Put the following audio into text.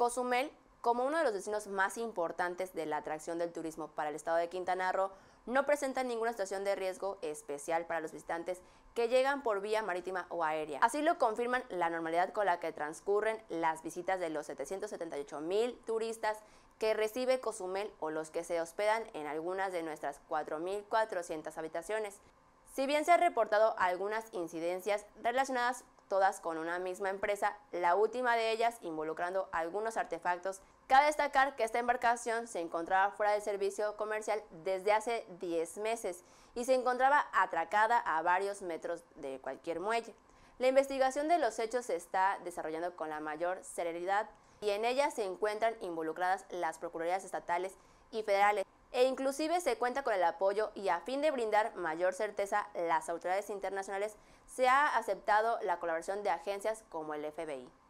Cozumel, como uno de los destinos más importantes de la atracción del turismo para el estado de Quintana Roo, no presenta ninguna situación de riesgo especial para los visitantes que llegan por vía marítima o aérea. Así lo confirman la normalidad con la que transcurren las visitas de los 778,000 turistas que recibe Cozumel o los que se hospedan en algunas de nuestras 4,400 habitaciones. Si bien se han reportado algunas incidencias relacionadas todas con una misma empresa, la última de ellas involucrando algunos artefactos, cabe destacar que esta embarcación se encontraba fuera del servicio comercial desde hace 10 meses y se encontraba atracada a varios metros de cualquier muelle. La investigación de los hechos se está desarrollando con la mayor celeridad y en ella se encuentran involucradas las procuradurías estatales y federales, e inclusive se cuenta con el apoyo y a fin de brindar mayor certeza las autoridades internacionales se ha aceptado la colaboración de agencias como el FBI.